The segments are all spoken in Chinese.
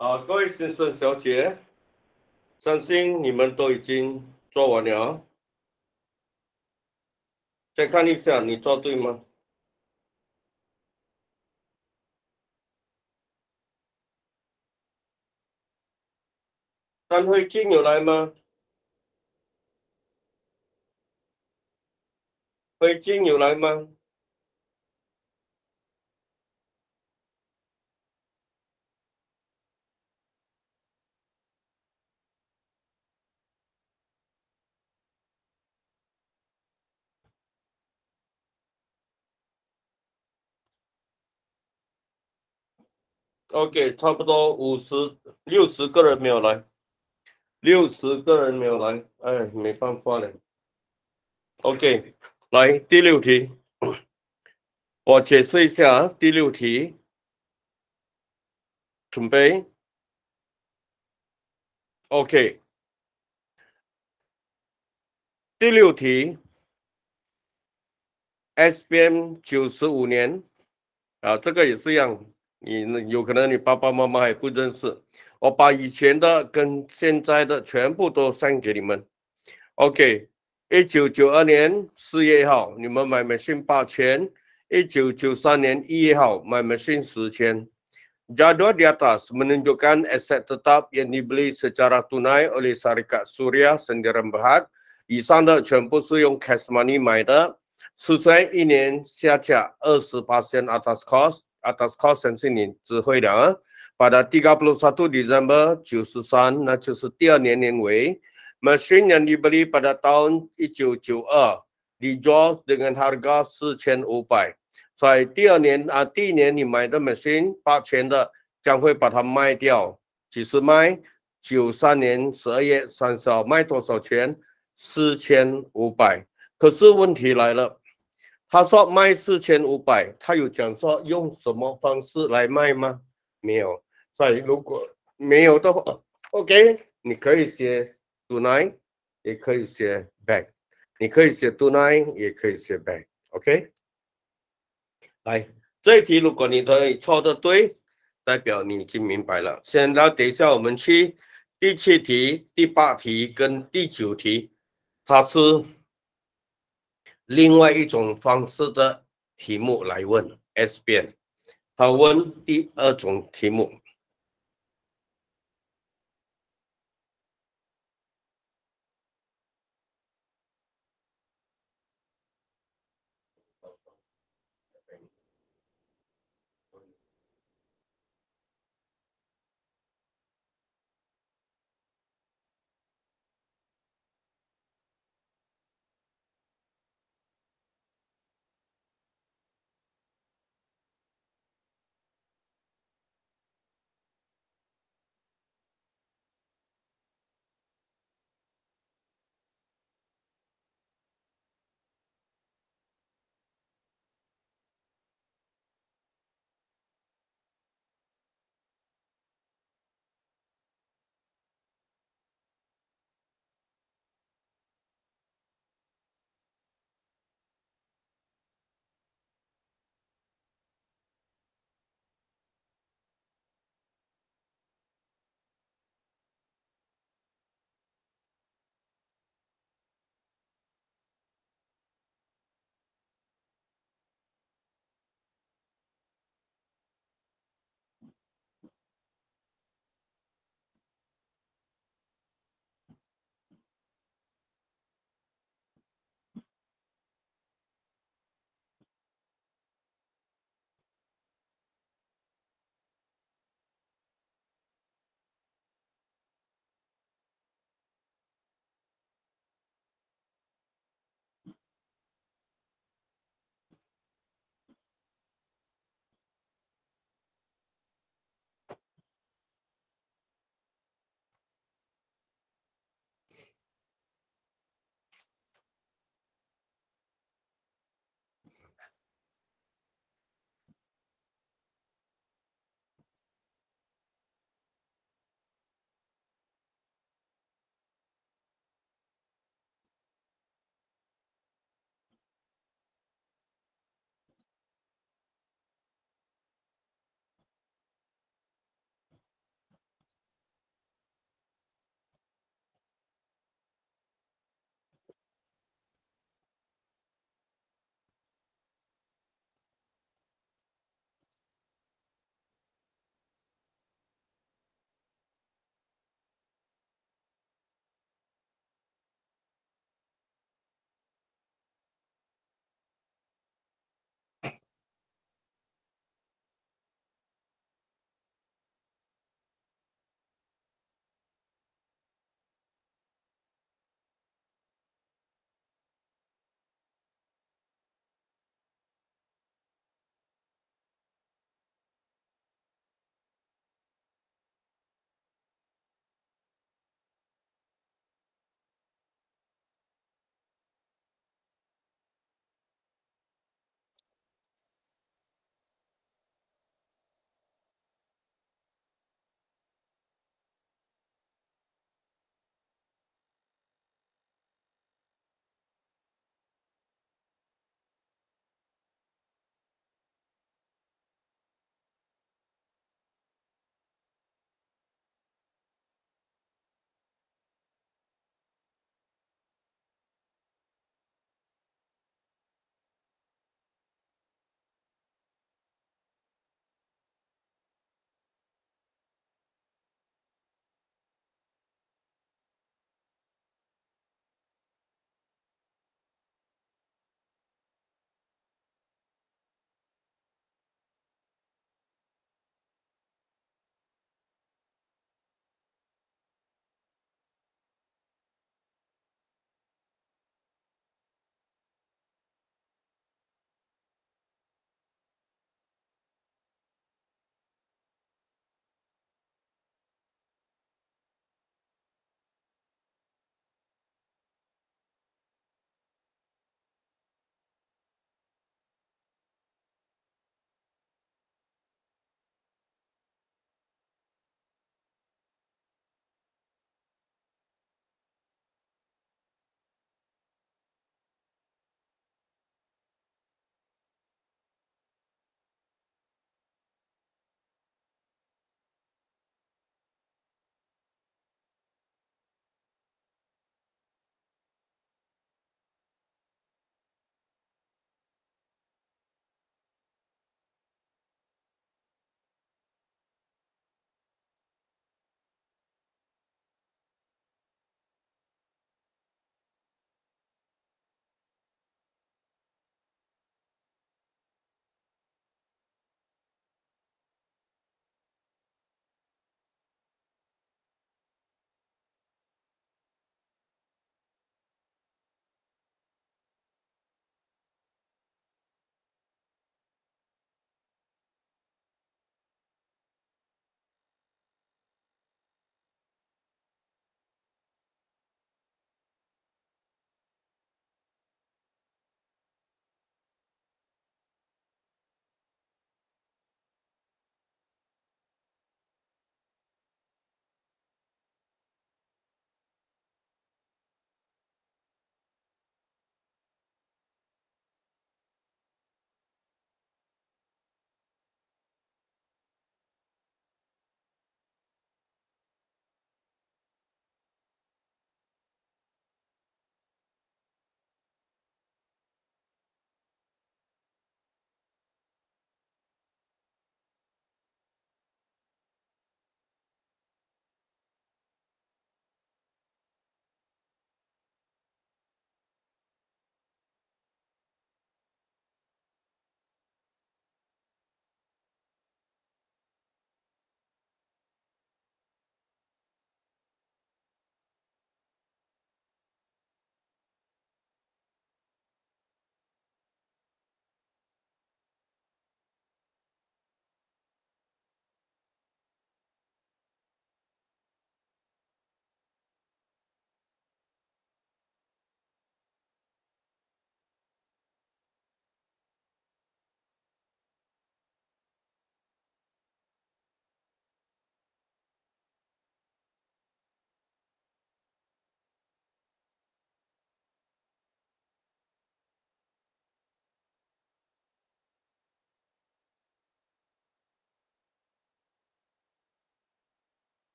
各位先生、小姐，相信你们都已经做完了。再看一下，你做对吗？但慧静有来吗？慧静有来吗？OK，差不多60个人没有来，60个人没有来，哎，没办法了。OK，来第六题，我解释一下啊第六题，准备 OK。第六题，SBM 95年。这个也是一样，你有可能你爸爸妈妈还不认识，我把以前的跟现在的全部都删给你们。OK，1992年4月1号，你们买 machine 8000；1993年1月1号买 machine 10,000。Jadual di atas menunjukkan aset tetap yang dibeli secara tunai oleh Syarikat Suria Sendirian Berhad，以上的全部是用 cash money 买的。实在一年下架20% atas cost，atas cost 相信你只会了啊。Pada 31 Desember 93, 那就是第二年年尾。Mesin yang dibeli pada tahun 1992 dijual dengan harga 4,500。在第一年你买的 machine 8000的，将会把它卖掉。几时卖？93年12月30号卖多少钱？4500。可是问题来了，他说卖4500，他有讲说用什么方式来卖吗？没有。所以如果没有的话，OK，你可以写 tonight，也可以写 back，你可以写 tonight，也可以写 back，OK。来，这一题如果你可以错的对，代表你已经明白了。现在等一下我们去第7题、第8题跟第9题，它是另外一种方式的题目来问 S 辩。他问第二种题目。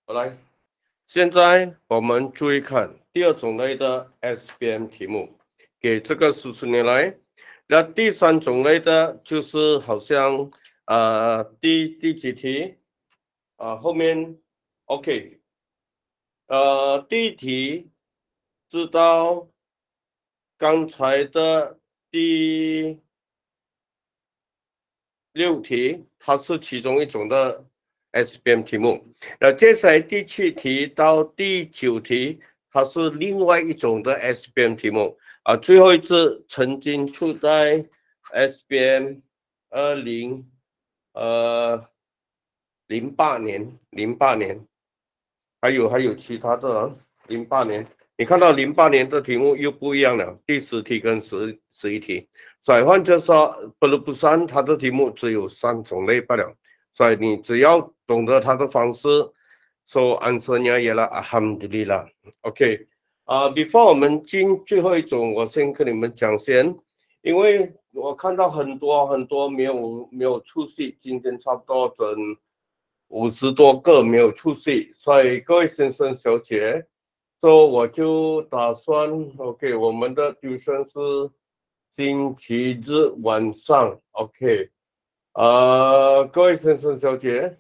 好来，现在我们注意看第二种类的 SPM 题目，给这个40年来。那第三种类的就是好像第几题后面 OK 第一题知道刚才的第6题，它是其中一种的 SPM 题目。接下来第7题到第9题，它是另外一种的 SPM 题目。最后一次曾经出在 SPM 08年，还有其他的08年。你看到08年的题目又不一样了，第10题跟11题。所以换句说，不算它的题目只有3种类罢了。所以你只要懂得它的方式，so answernya ialah alhamdulillah。OK，before 我们进最后一种，我先跟你们讲先，因为我看到很多没有出席，今天差不多整50多个没有出席，所以各位先生小姐。我就打算 OK， 我们的 tuition 是星期日晚上 OK， 各位先生小姐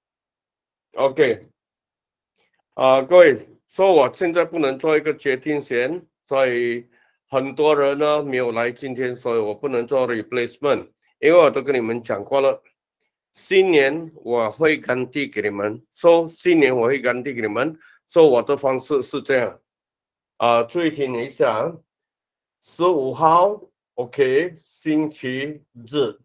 OK， 各位说我现在不能做一个决定先，所以很多人呢没有来今天，所以我不能做 replacement， 因为我都跟你们讲过了，新年我会干地给你们，新年我会干地给你们，我的方式是这样。注意听一下，15号 OK， 星期日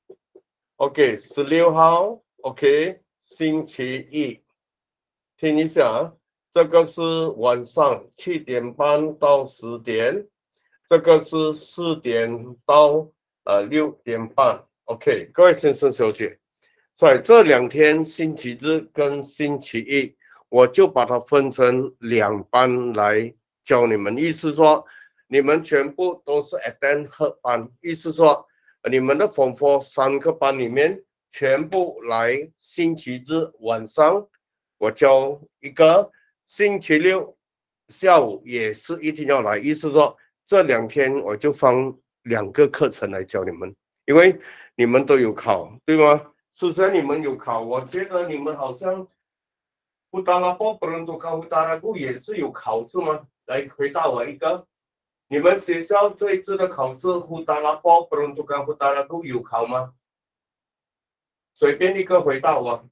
OK， 16号 OK， 星期一。听一下，这个是晚上7点半到10点，这个是4点到6点半 OK， 各位先生小姐，所以这2天星期日跟星期一，我就把它分成2班来教你们，意思说你们全部都是 attend 合班，意思说你们的 Form 4 3个班里面全部来星期日晚上，我教一个，星期六下午也是一定要来，意思说这2天我就放2个课程来教你们，因为你们都有考，对吗？首先你们有考，我觉得你们好像Utara Peruntukan Utara Gu 也是有考试吗？来回答我一个，你们学校这一次的考试 Utara Peruntukan Utara Gu 有考吗？随便一个回答我。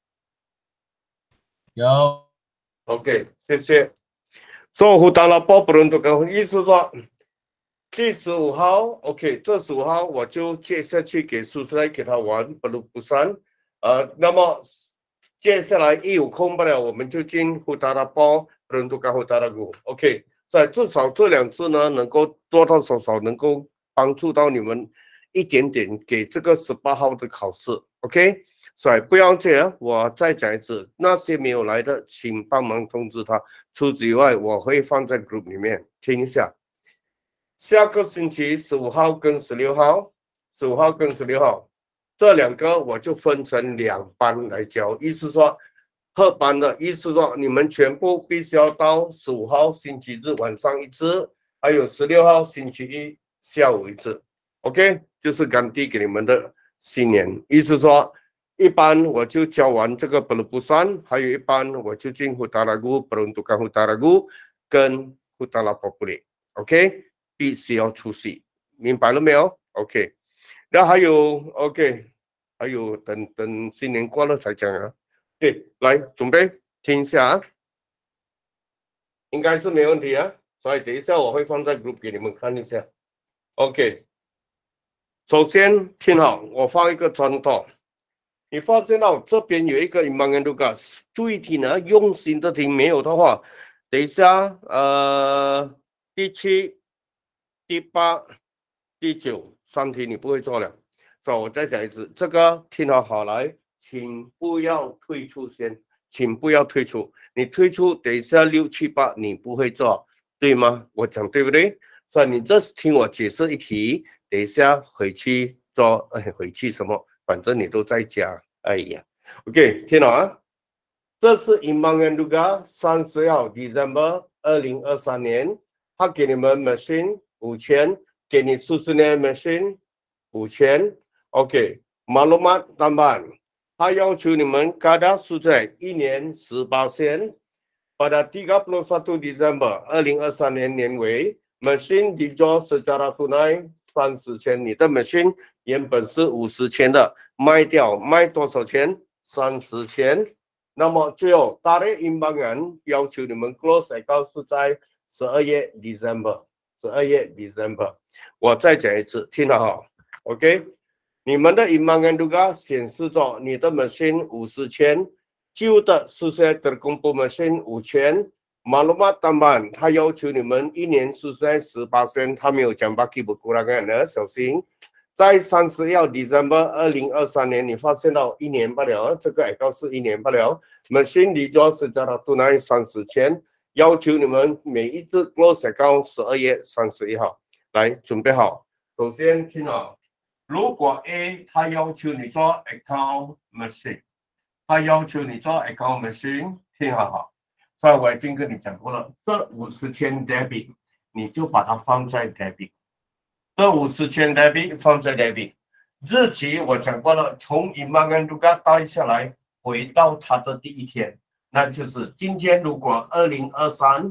有。 OK， 谢谢。Utara Peruntukan 意思说第15号 OK， 这15号我就接下去给叔叔来给他玩不散。那么接下来一有空不了，我们就进Utara Peruntukan Utara Gu OK， 在至少这2次呢，能够多多少少能够帮助到你们一点点，给这个18号的考试 OK。所以不要这样，我再讲一次，那些没有来的，请帮忙通知他。除此以外，我会放在 group 里面听一下。下个星期15号跟16号，15号跟16号，这2个我就分成2班来教，意思说合班的意思说你们全部必须要到15号星期日晚上1次，还有16号星期一下午1次 ，OK， 就是刚递给你们的新年，意思说一班我就教完这个pelupusan，还有一班我就进Utara Gu peruntukan Utara Gu跟Utara Populi OK。必须要出席，明白了没有 ？OK， 那还有 OK， 还有等新年过了才讲啊。对，来准备听一下啊，应该是没问题啊。所以等一下我会放在 group 给你们看一下。OK， 首先听好，我放一个砖头。你发现到这边有一个 Imangan Dugas， 注意听啊，用心的听，没有的话，等一下第7。第8、第9 3题你不会做了，所以我再讲一次，这个听好来，请不要退出先，请不要退出，你退出等一下6、7、8你不会做，对吗？我讲对不对？所以你这是听我解释一题，等一下回去做，回去什么，反正你都在家，哎呀 ，OK， 听好啊。 这是Imbangan juga 30号 Desember 2023年，他给你们 machine 5000，给你叔叔呢 machine 5000 ，OK， maklumat tambahan， 他要求你们 kadar sudah 1年18% pada 31 Desember 2023年年尾 ，machine dijual secara tunai 30千，你的 machine 原本是50千的，卖掉卖多少钱？30千。那么最后，tarik imbangan 要求你们 close account 是在12月 December，12月 December。我再讲一次，听好好 ，OK？ 你们的 imbangan juga 显示着你的 machine 50千，旧的sudah terkumpul machine 5000。maklumat tambahan， 他要求你们1年sudah 18%， 他没有讲 baki berkurangan 的，小心。在31号 December 2023年，你发现到1年罢了，这个account是1年罢了。machine dijual secara tunai 30千，要求你们每一次 close account 12月31号。来，准备好。首先听好，如果 A 他要求你做 account machine， 他要求你做 account machine， 听好好。所以我已经跟你讲过了，这50千 debit， 你就把它放在 debit。这50千 debit 放在 debit， 日期我讲过了，从 imbangan juga 带下来，回到它的第一天，那就是今天。如果2023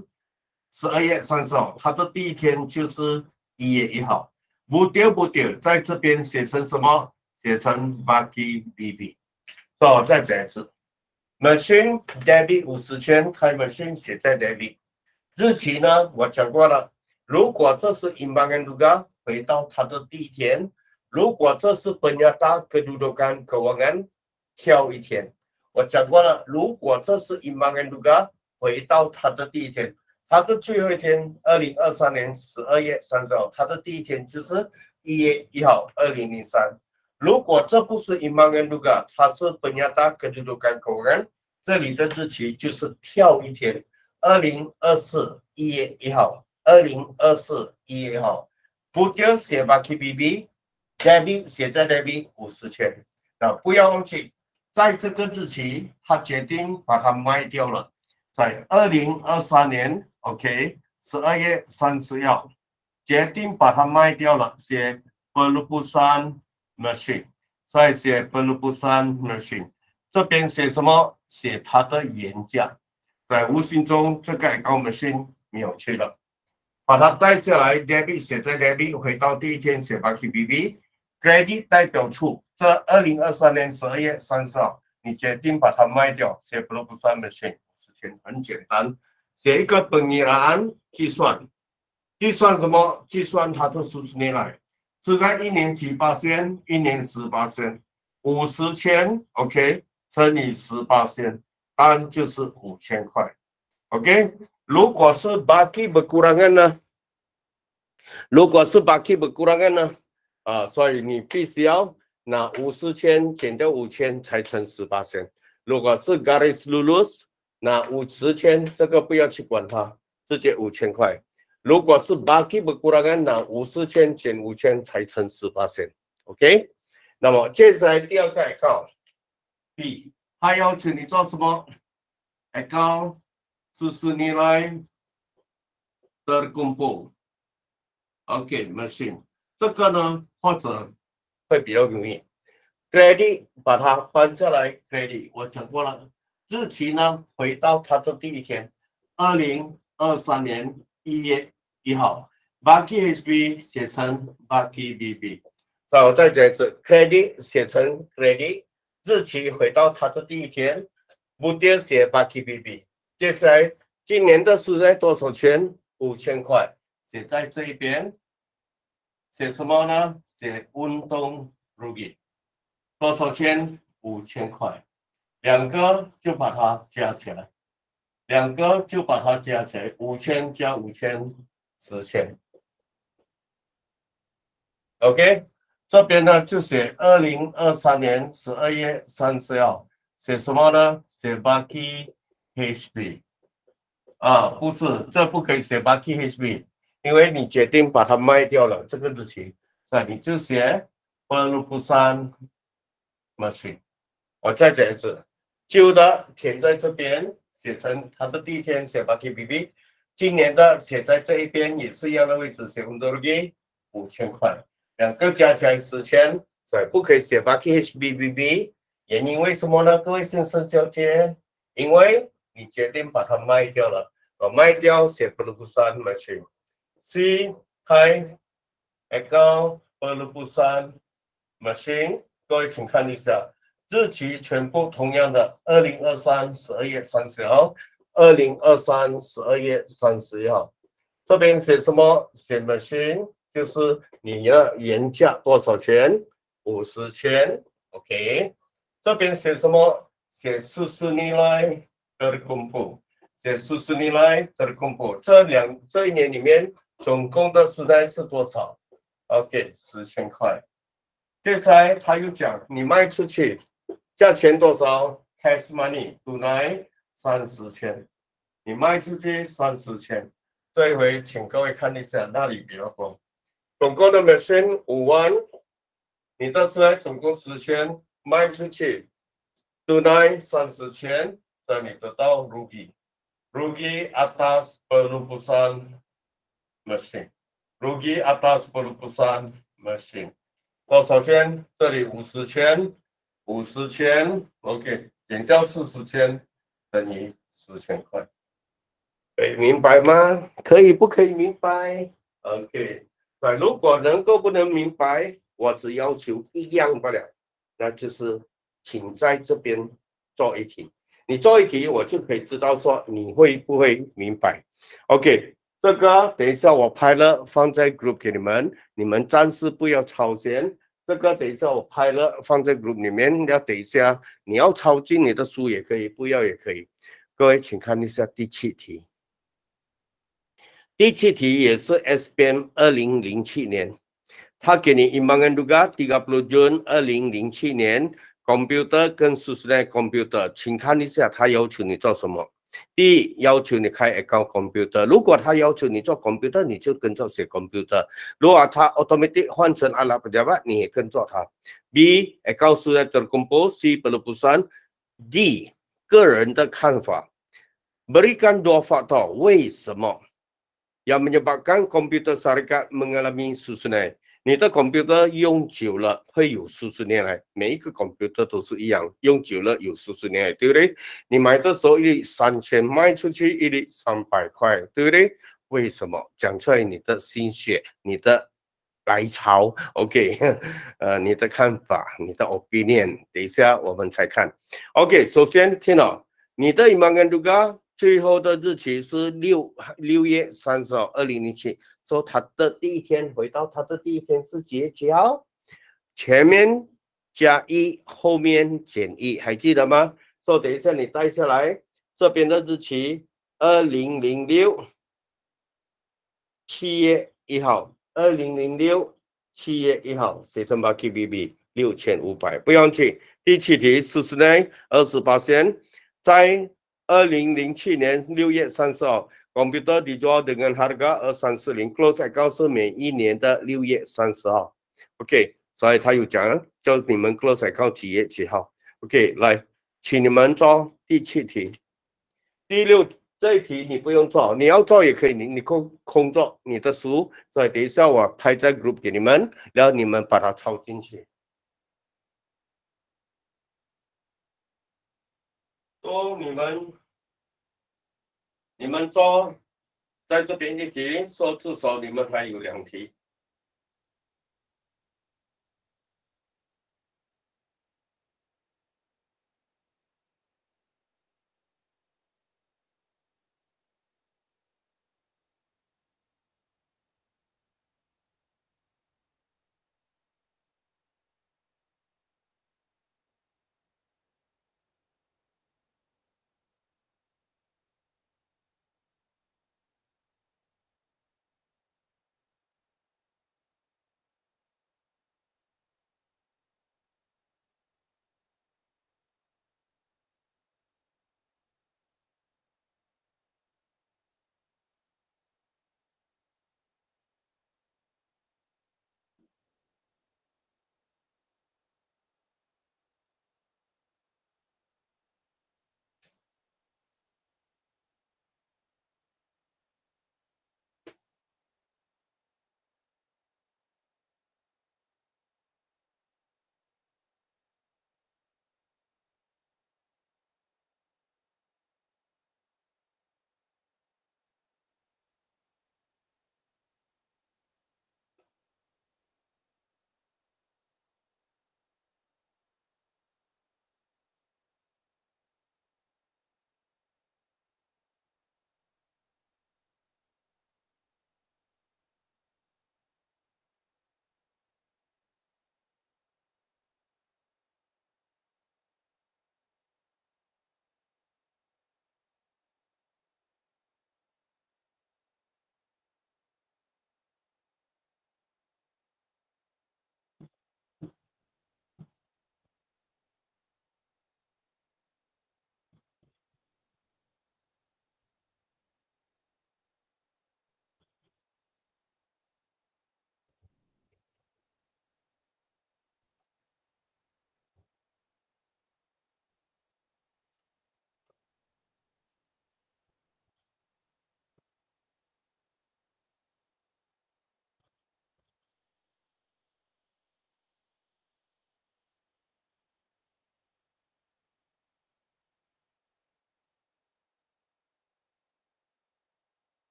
12月30号，它的第一天就是1月1号。不丢，在这边写成什么？写成 baki bb。所以我再讲一次 ，machine debit 50千，开 machine 写在 debit。日期呢，我讲过了，如果这是 imbangan juga。回到它的第一天，如果这是penyata kedudukan keuangan， 跳一天。我讲过了，如果这是 imbangan juga， 回到它的第一天，它的最后一天，2023年12月30号，它的第一天就是1月1号，2003。如果这不是 imbangan juga， 它是penyata kedudukan keuangan， 这里的日期就是跳一天，2024 1月1号，2024 1月1号。不丢写 baki bb， debit 写在 debit 50千，那不要忘记，在这个日期，他决定把它卖掉了，在2023年 ，OK， 12月30号，决定把它卖掉了，写 pelupusan machine， 再写 pelupusan machine， 这边写什么？写它的原价，在无形中这个 account machine 没有去了。把它带下来 ，debit 写在 debit， 回到第一天写 baki bb，credit 代表处，这2023年12月30号，你决定把它卖掉，写 pelupusan machine， 事情很简单，写一个pengiraan计算，计算什么？计算它的数字来，是在1年7%， 1年18%， 50千 ，OK， 乘以18%，答案就是5000块 ，OK。如果是 baki berkurangan 呢？如果是 baki berkurangan 呢？所以你必须要拿50千减掉5000才乘18%。如果是 garis lulus， 拿50千，这个不要去管它，直接5000块。如果是 baki berkurangan， 拿50千减5000才乘18%。OK， 那么接下来第二个 account B， 他要求你做什么 account？ susun nilai terkumpul，OK machine 这个呢，或者会比较容易 ，credit 把它翻下来 ，credit 我讲过了，日期呢回到它的第一天，2023年1月1号 ，baki HB 写成 baki BB， 我再讲一次 ，credit 写成 credit， 日期回到它的第一天，目标写 baki BB。接下来，今年的是在多少钱？5000块，写在这一边。写什么呢？写运动 rugi， 多少钱？5000块，两个就把它加起来，5000加5000，10千。OK， 这边呢就写2023年12月30号，写什么呢？写 baki HB 不是，这不可以写 baki HB， 因为你决定把它卖掉了，这个日期，那你就写 pelupusan machine。我再讲一次旧的填在这边，写成他的第一天写 Baki BB，今年的写在这一边也是一样的位置，写 Untuk Rugi 5000块，两个加起来10,000，所以不可以写 Baki HBBB。原因为什么呢？各位先生小姐，因为你决定把它卖掉了，卖掉写 Pelupusan Machine，C 开 account Pelupusan Machine，各位请看一下。日期全部同样的，2023 12月30号，2023 12月31号。这边写什么？写 machine 就是你的原价多少钱？50,000 ，OK。这边写什么？写susu nilai terkumpul，写susu nilai terkumpul。这一年里面总共的数量是多少 ？OK， 10,000块。接下来他又讲，你卖出去。价钱多少 ？Cash money 赌来30,000，你卖出去30,000。这一回，请各位看一下那里比较多。总共的 machine 5万，你的是总共10,000，卖出去赌来30,000，这里得到 rugi atas pelupusan machine，rugi atas pelupusan machine 多少钱？这里50,000。OK， 减掉40,000等于10,000块，可以明白吗？可以不可以明白 ？OK， 如果能够不能明白，我只要求一样罢了，那就是请在这边做一题。你做一题，我就可以知道说你会不会明白。OK， 这个等一下我拍了放在 group 给你们，你们暂时不要抄先。这个等一下我拍了放在 group 里面，要等一下你要抄进你的书也可以，不要也可以。各位请看一下第7题，第7题也是 SPM 2007年，他给你imbangan juga 30 Jun 2007年 computer 跟 susunan computer， 请看一下他要求你做什么。第一，要求你开 account computer， 如果他要求你做 computer， 你就跟着写 computer。如果他 automatic 换成 alat pejabat， 你也跟着他。B account sudah terkumpul C pelupusan D 个人的看法。Berikan 2 faktor， 为什么 yang menyebabkan komputer syarikat mengalami susunan？你的 computer 用久了会有数十年来，每一个 computer 都是一样，用久了有数十年来，对不对？你买的时候一粒3000，卖出去一粒300块，对不对？为什么？讲出来你的心血，你的来潮 ，OK， 你的看法，你的 opinion， 等一下我们才看。OK， 首先听了你的 imbangan juga 最后的日期是6月30号，2007。说他的第一天回到他的第一天是几号？前面加1，后面减1，还记得吗？说等一下你带下来，这边的日期2006 7月1号，2006 7月1号，写成 KBB 6500，不用紧。第7题，susunan 28%，在2007年6月30号。Komputer dijual dengan harga 2340 ，close account 是每一年的6月30号。OK， 所以他有讲叫你们 close account 几月几号。OK， 来，请你们做第7题。第6这一题你不用做，你要做也可以，你空做你的书，所以等一下我拍在 group 给你们，然后你们把它抄进去。说你们做在这边一题，说至少你们还有2题。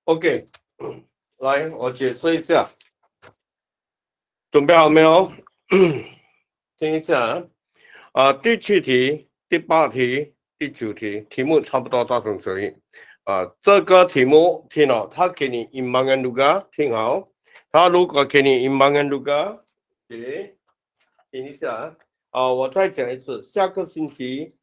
OK，来，我解释一下，准备好没有？听一下第7题、第8题、第9题，题目差不多大同小异。这个题目听好，他给你imbangan juga，听好。他如果给你imbangan juga，听一下我再讲一次，下个星期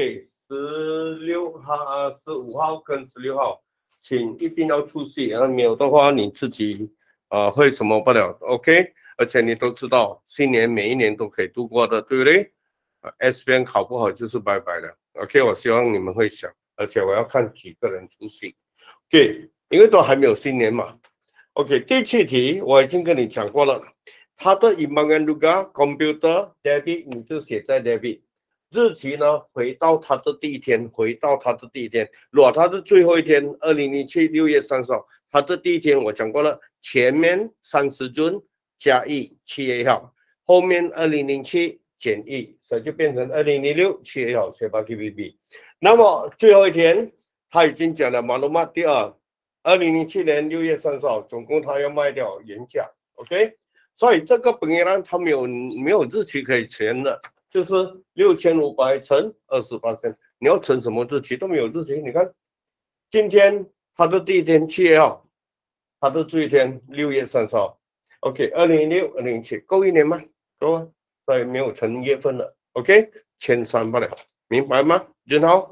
OK，16号、15号跟16号，请一定要出席，没有的话你自己会什么不了 OK， 而且你都知道，新年每一年都可以度过的，对不对？SBN 考不好就是拜拜了 OK， 我希望你们会想，而且我要看几个人出席 OK， 因为都还没有新年嘛 OK， 第7题我已经跟你讲过了。它的 imbangan juga computer debit 你就写在 debit， 日期呢回到它的第一天，如果它是最后一天，2007 6月30号，它的第一天我讲过了，前面30尊加1 7月1号，后面2007减1，所以就变成2006 7月1号写8 KBB。那么最后一天他已经讲了马路马第二，2007年6月30号，总共他要卖掉原价 ，OK。所以这个本来它没有日期可以乘的，就是6500乘20%，你要乘什么日期都没有日期。你看，今天它的第一天7月号，它的最后一天6月30号 ，OK，2006、2007够一年吗？够啊，所以没有乘月份了 ，OK， 1300不了，明白吗？俊豪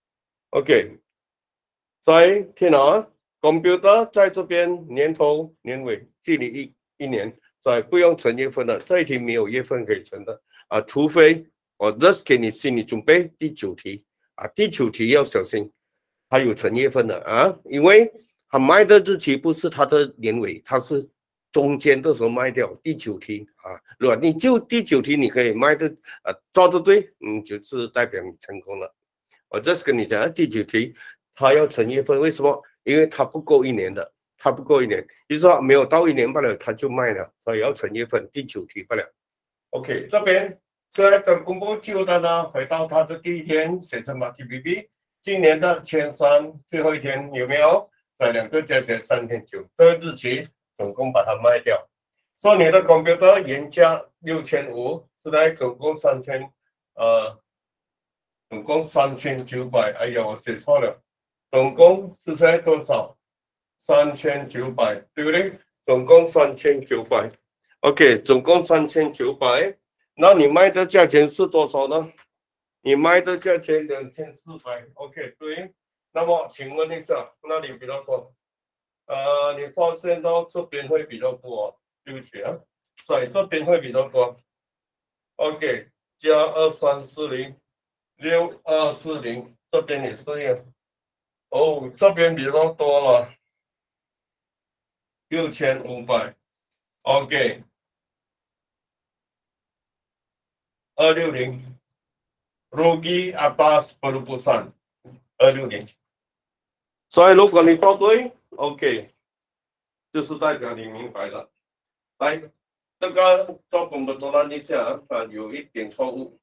，OK， 所以听好啊 ，computer 在这边年头年尾距离一年。所以不用乘月份的，这一题没有月份可以乘的除非我 just 给你心理准备第9题第9题要小心，它有乘月份的因为它卖的日期不是它的年尾，它是中间的时候卖掉。第9题如果你就第9题你可以卖的做的对，就是代表你成功了。我 just 跟你讲第9题它要乘月份，为什么？因为它不够一年的。它不够一年，就是说没有到一年罢了，它就卖了，所以要乘月份。第9题罢了。OK， 这边现在等公布旧的呢，回到它的第一天，写成 MATBB， 今年的前3最后一天有没有？这2个加起来3900，这个日期总共把它卖掉。说你的 computer 原价6500，现在总共3900。哎呀，我写错了，总共是在多少？3900，对不对？总共3900 ，OK， 总共3900。那你卖的价钱是多少呢？你卖的价钱2400 ，OK， 对。那么请问一下，哪里比较多？你发现到这边会比较多，对不起所以这边会比较多。OK， 加23406240，这边也是一样。这边比较多了。6500 ，OK， 260 rugi atas perupusan 260，所以如果你做对 ，OK， 就是代表你明白了。来，这个做pembetulan一下有一点错误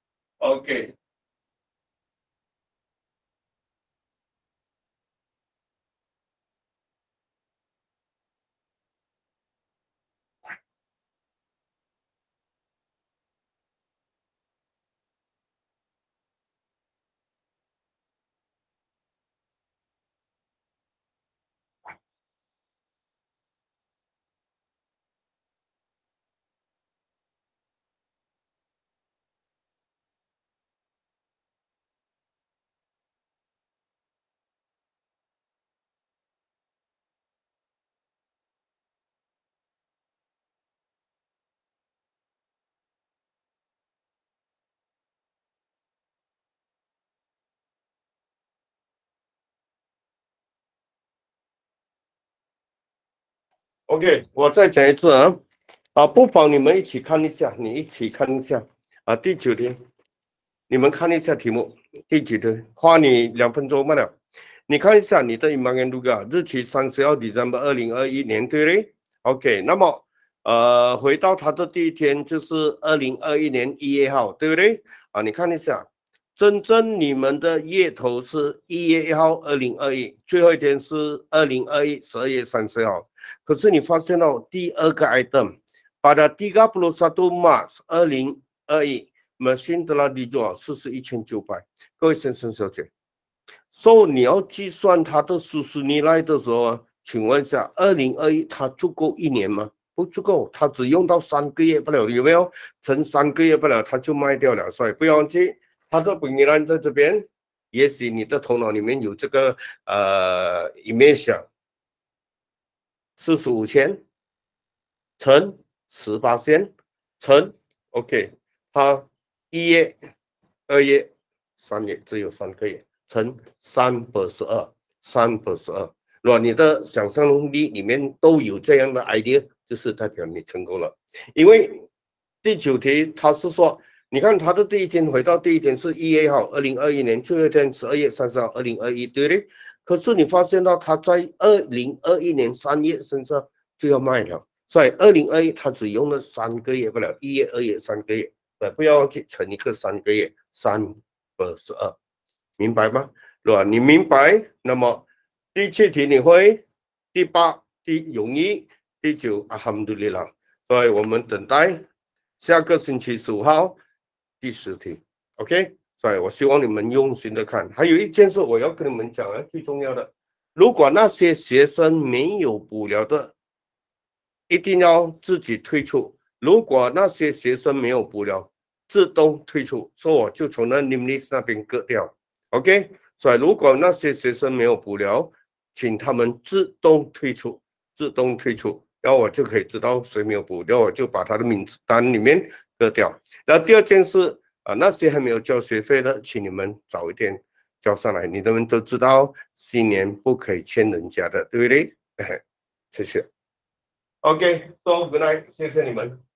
，OK。OK， 我再讲一次不妨你们一起看一下，你一起看一下第9题，你们看一下题目，第9题，花你2分钟罢了。你看一下你的imbangan juga日期30号 Desember 2021年，对不对 ？OK， 那么回到它的第一天就是2021年1月号，对不对？你看一下真正你们的月头是1月1号2021，最后一天是2021 12月30号。可是你发现到第二个 item pada 31 Mac 2021 mesin telah dijual 41,900。各位先生小姐，所以你要计算它的输出依赖的时候，请问一下，2021它足够1年吗？不足够，它只用到3个月不了，有没有？乘3个月不了，它就卖掉了。所以不要忘记，它的本依赖在这边。也许你的头脑里面有这个image 45,000乘18,000乘 OK， 它1月、2月、3月只有3个月，乘3/12，3/12。如果你的想象力里面都有这样的 idea， 就是代表你成功了。因为第9题它是说，你看它的第一天回到第一天是1月1号，2021年最后一天12月30号，2021，对不对？可是你发现到它在2021年3月身上就要卖了，所以2021它只用了3个月不了，1月、2月3个月，不要忘记乘一个3个月，3/12，明白吗？如果你明白，那么第7题你会，第8题容易，第9alhamdulillah。所以我们等待下个星期15号第10题 ，OK。所以我希望你们用心的看。还有一件事我要跟你们讲啊，最重要的，如果那些学生没有补了的，一定要自己退出。如果那些学生没有补了，自动退出，所以我就从那 name list 那边割掉 ，OK。所以如果那些学生没有补了，请他们自动退出，自动退出，然后我就可以知道谁没有补，然后我就把他的名字单里面割掉。然后第二件事那些还没有交学费的，请你们早一点交上来。你们都知道，新年不可以欠人家的，对不对？谢谢。OK，so good night，谢谢你们。